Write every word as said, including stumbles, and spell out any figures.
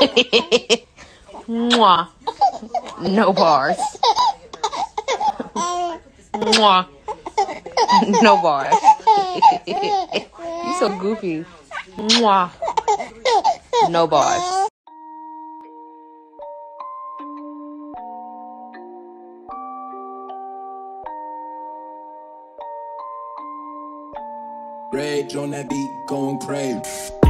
Mwah. No bars. Mwah. No bars. You so goofy. Mwah. No bars. Rage on that beat, going crazy.